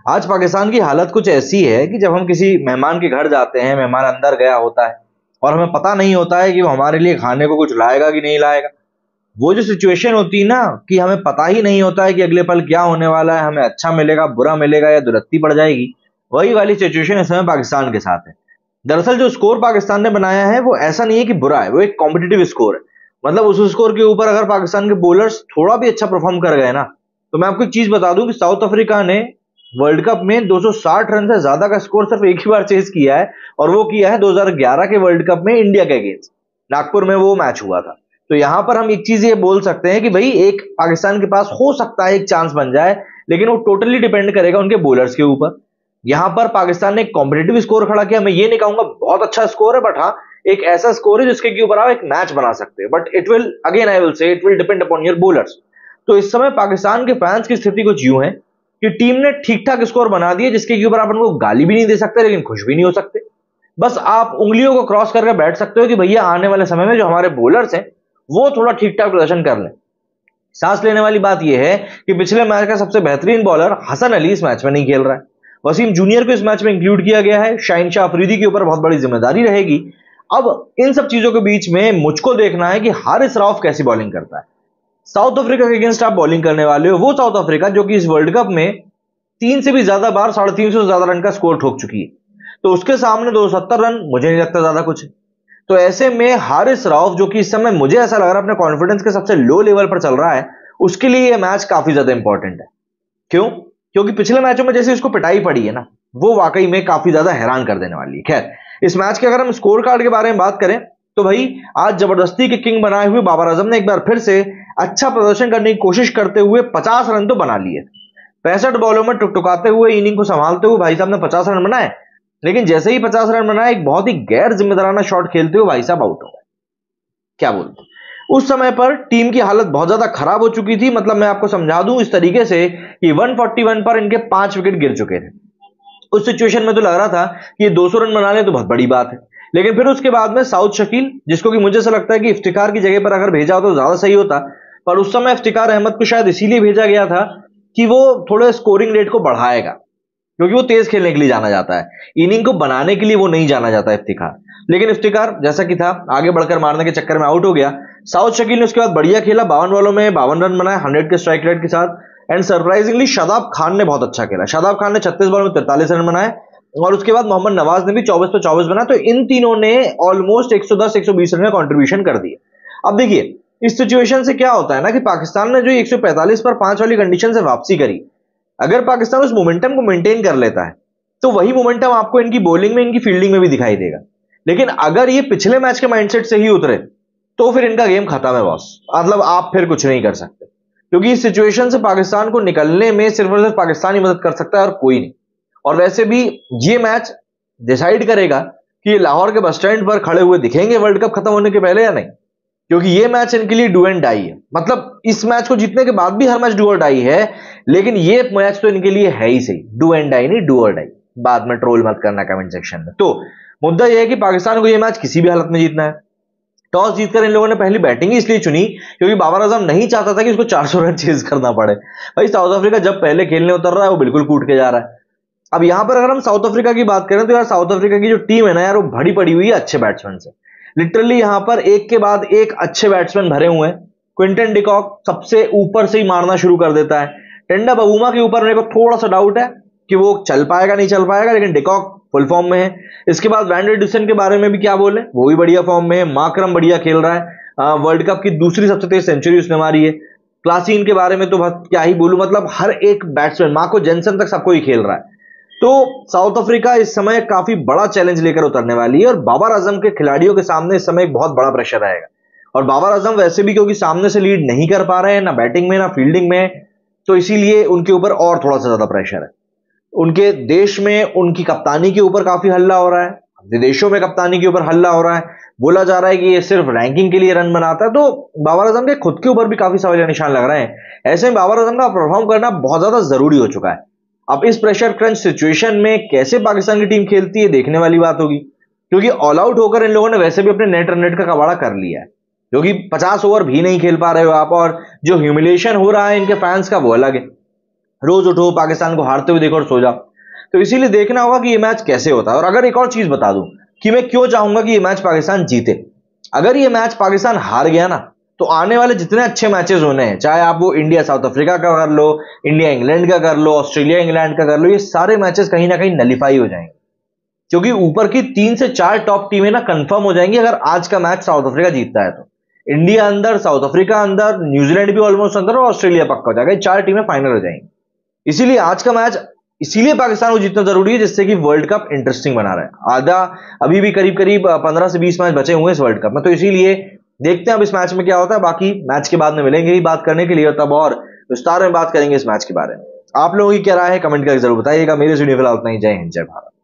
आज पाकिस्तान की हालत कुछ ऐसी है कि जब हम किसी मेहमान के घर जाते हैं, मेहमान अंदर गया होता है और हमें पता नहीं होता है कि वो हमारे लिए खाने को कुछ लाएगा कि नहीं लाएगा। वो जो सिचुएशन होती है ना, कि हमें पता ही नहीं होता है कि अगले पल क्या होने वाला है, हमें अच्छा मिलेगा, बुरा मिलेगा या दुरत्ती पड़ जाएगी। वही वाली सिचुएशन इस समय पाकिस्तान के साथ है। दरअसल जो स्कोर पाकिस्तान ने बनाया है वो ऐसा नहीं है कि बुरा है, वो एक कॉम्पिटिटिव स्कोर है। मतलब उस स्कोर के ऊपर अगर पाकिस्तान के बॉलर्स थोड़ा भी अच्छा परफॉर्म कर गए ना, तो मैं आपको एक चीज बता दूं कि साउथ अफ्रीका ने वर्ल्ड कप में 260 रन से ज्यादा का स्कोर सिर्फ एक ही बार चेज किया है, और वो किया है 2011 के वर्ल्ड कप में इंडिया के अगेंस्ट। नागपुर में वो मैच हुआ था। तो यहां पर हम एक चीज ये बोल सकते हैं कि भाई एक पाकिस्तान के पास हो सकता है एक चांस बन जाए, लेकिन वो टोटली डिपेंड करेगा उनके बॉलर्स के ऊपर। यहां पर पाकिस्तान ने एक कॉम्पिटेटिव स्कोर खड़ा किया। मैं ये नहीं कहूंगा बहुत अच्छा स्कोर है, बट हाँ एक ऐसा स्कोर है जिसके ऊपर आप एक मैच बना सकते हैं। But it will again I will say it will depend upon your bowlers. तो इस समय पाकिस्तान के फैंस की स्थिति कुछ यूं है कि टीम ने ठीक ठाक स्कोर बना दिए, जिसके ऊपर आप उनको गाली भी नहीं दे सकते लेकिन खुश भी नहीं हो सकते। बस आप उंगलियों को क्रॉस करके बैठ सकते हो कि भैया आने वाले समय में जो हमारे बॉलर्स हैं वो थोड़ा ठीक ठाक प्रदर्शन कर लें। सांस लेने वाली बात यह है कि पिछले मैच का सबसे बेहतरीन बॉलर हसन अली इस मैच में नहीं खेल रहा है। वसीम जूनियर को इस मैच में इंक्लूड किया गया है। शाहीन शाह अफरीदी के ऊपर बहुत बड़ी जिम्मेदारी रहेगी। अब इन सब चीजों के बीच में मुझको देखना है कि हारिस रऊफ कैसी बॉलिंग करता है। साउथ अफ्रीका के अगेंस्ट आप बॉलिंग करने वाले हो, वो साउथ अफ्रीका जो कि इस वर्ल्ड कप में 3 से भी ज्यादा बार 350 से ज्यादा रन का स्कोर ठोक चुकी है। तो उसके सामने 270 रन मुझे नहीं लगता ज्यादा कुछ है। तो ऐसे में हारिस रऊफ जो कि इस समय मुझे ऐसा लग रहा है अपने कॉन्फिडेंस के सबसे लो लेवल पर चल रहा है, उसके लिए यह मैच काफी ज्यादा इंपॉर्टेंट है। क्यों? क्योंकि पिछले मैचों में जैसे इसको पिटाई पड़ी है ना, वो वाकई में काफी ज्यादा हैरान कर देने वाली है। खैर, इस मैच के अगर हम स्कोर कार्ड के बारे में बात करें तो भाई आज जबरदस्ती के किंग बनाए हुए बाबर आजम ने एक बार फिर से अच्छा प्रदर्शन करने की कोशिश करते हुए 50 रन तो बना लिए। 65 बॉलों में टुकटुकाते हुए इनिंग को संभालते हुए भाई साहब ने 50 रन बनाए, लेकिन जैसे ही 50 रन बनाए एक बहुत ही गैर जिम्मेदाराना शॉट खेलते हुए भाई साहब आउट हो गए। क्या बोलते? उस समय पर टीम की हालत बहुत ज्यादा खराब हो चुकी थी। मतलब मैं आपको समझा दूं इस तरीके से कि 141 पर इनके 5 विकेट गिर चुके थे। उस सिचुएशन में तो लग रहा था कि ये 200 रन बना ले तो बहुत बड़ी बात है। लेकिन फिर उसके बाद में साउथ शकील, जिसको कि मुझे ऐसा लगता है कि इफ्तिकार की जगह पर अगर भेजा हो तो ज्यादा सही होता, पर उस समय इफ्तिकार अहमद को शायद इसीलिए भेजा गया था कि वो थोड़े स्कोरिंग रेट को बढ़ाएगा, क्योंकि वो तेज खेलने के लिए जाना जाता है, इनिंग को बनाने के लिए वो नहीं जाना जाता इफ्तिकार। लेकिन इफ्तिकार जैसा कि था आगे बढ़कर मारने के चक्कर में आउट हो गया। साउथ शकील ने उसके बाद बढ़िया खेला, 52 बॉलों में 52 रन बनाए 100 के स्ट्राइक रेट के साथ। एंड सरप्राइजिंगली शादाब खान ने बहुत अच्छा खेला। शादाब खान ने 36 बॉल में 43 रन बनाए, और उसके बाद मोहम्मद नवाज ने भी 24 पे 24 बनाया। तो इन तीनों ने ऑलमोस्ट 110-120 रन का कॉन्ट्रीब्यूशन कर दिया। अब देखिए इस सिचुएशन से क्या होता है ना कि पाकिस्तान ने जो 145 पर 5 वाली कंडीशन से वापसी करी, अगर पाकिस्तान उस मोमेंटम को मेंटेन कर लेता है तो वही मोमेंटम आपको इनकी बॉलिंग में इनकी फील्डिंग में भी दिखाई देगा। लेकिन अगर ये पिछले मैच के माइंडसेट से ही उतरे तो फिर इनका गेम खत्म है बॉस। मतलब आप फिर कुछ नहीं कर सकते, क्योंकि इस सिचुएशन से पाकिस्तान को निकलने में सिर्फ और सिर्फ पाकिस्तान ही मदद कर सकता है और कोई नहीं। और वैसे भी ये मैच डिसाइड करेगा कि ये लाहौर के बस स्टैंड पर खड़े हुए दिखेंगे वर्ल्ड कप खत्म होने के पहले या नहीं, क्योंकि ये मैच इनके लिए डू एंड डाई है। मतलब इस मैच को जीतने के बाद भी हर मैच डू और डाई है, लेकिन ये मैच तो इनके लिए है ही सही, डू एंड डाई नहीं डू और डाई। बाद में ट्रोल मत करना कमेंट सेक्शन में। तो मुद्दा यह है कि पाकिस्तान को यह मैच किसी भी हालत में जीतना है। टॉस जीतकर इन लोगों ने पहली बैटिंग ही इसलिए चुनी क्योंकि बाबर आजम नहीं चाहता था कि उसको 400 रन चेज करना पड़े। भाई साउथ अफ्रीका जब पहले खेलने उतर रहा है वो बिल्कुल कूट के जा रहा है। अब यहां पर अगर हम साउथ अफ्रीका की बात करें तो यार साउथ अफ्रीका की जो टीम है ना यार, वो भरी पड़ी हुई है अच्छे बैट्समैन से। लिटरली यहां पर एक के बाद एक अच्छे बैट्समैन भरे हुए हैं। क्विंटन डिकॉक सबसे ऊपर से ही मारना शुरू कर देता है। टेंडा बबूमा के ऊपर मेरे को थोड़ा सा डाउट है कि वो चल पाएगा नहीं चल पाएगा, लेकिन डिकॉक फुल फॉर्म में है। इसके बाद वैंडर डिसन के बारे में भी क्या बोले, वो भी बढ़िया फॉर्म में है। माकरम बढ़िया खेल रहा है, वर्ल्ड कप की दूसरी सबसे तेज सेंचुरी उसने मारी है। क्लासीन के बारे में तो क्या ही बोलूं, मतलब हर एक बैट्समैन मार्को जेनसन तक सबको ही खेल रहा है। तो साउथ अफ्रीका इस समय काफी बड़ा चैलेंज लेकर उतरने वाली है, और बाबर आजम के खिलाड़ियों के सामने इस समय एक बहुत बड़ा प्रेशर आएगा। और बाबर आजम वैसे भी क्योंकि सामने से लीड नहीं कर पा रहे हैं ना बैटिंग में ना फील्डिंग में, तो इसीलिए उनके ऊपर और थोड़ा सा ज्यादा प्रेशर है। उनके देश में उनकी कप्तानी के ऊपर काफी हल्ला हो रहा है, विदेशों में कप्तानी के ऊपर हल्ला हो रहा है। बोला जा रहा है कि ये सिर्फ रैंकिंग के लिए रन बनाता है। तो बाबर आजम के खुद के ऊपर भी काफी सवालिया निशान लग रहे हैं। ऐसे में बाबर आजम का परफॉर्म करना बहुत ज्यादा जरूरी हो चुका है। अब इस प्रेशर क्रंच सिचुएशन में कैसे पाकिस्तान की टीम खेलती है देखने वाली बात होगी, क्योंकि ऑल आउट होकर इन लोगों ने वैसे भी अपने नेट रन रेट का कबाड़ा कर लिया है, क्योंकि 50 ओवर भी नहीं खेल पा रहे हो आप, और जो ह्यूमिलेशन हो रहा है इनके फैंस का वो अलग है। रोज उठो पाकिस्तान को हारते हुए देखो और सो जाओ। तो इसीलिए देखना होगा कि ये मैच कैसे होता है। और अगर एक और चीज बता दूं कि मैं क्यों चाहूंगा कि ये मैच पाकिस्तान जीते। अगर ये मैच पाकिस्तान हार गया ना, तो आने वाले जितने अच्छे मैचेस होने हैं, चाहे आप वो इंडिया साउथ अफ्रीका का कर लो, इंडिया इंग्लैंड का कर लो, ऑस्ट्रेलिया इंग्लैंड का कर लो, ये सारे मैचेस कहीं ना कहीं नलीफाई हो जाएंगे। क्योंकि ऊपर की 3 से 4 टॉप टीमें ना कंफर्म हो जाएंगी अगर आज का मैच साउथ अफ्रीका जीतता है तो। इंडिया अंदर, साउथ अफ्रीका अंदर, न्यूजीलैंड भी ऑलमोस्ट अंदर और ऑस्ट्रेलिया पक्का हो जाएगा। 4 टीमें फाइनल हो जाएंगी। इसीलिए आज का मैच इसीलिए पाकिस्तान को जीतना जरूरी है, जिससे कि वर्ल्ड कप इंटरेस्टिंग बना रहा है। आधा अभी भी करीब करीब 15 से 20 मैच बचे हुए हैं इस वर्ल्ड कप में। तो इसीलिए देखते हैं अब इस मैच में क्या होता है। बाकी मैच के बाद में मिलेंगे ही बात करने के लिए, तब और विस्तार में बात करेंगे इस मैच के बारे में। आप लोगों की क्या राय है कमेंट करके जरूर बताइएगा। मेरे से वीडियो फिलहाल उतना ही। जय हिंद, जय भारत।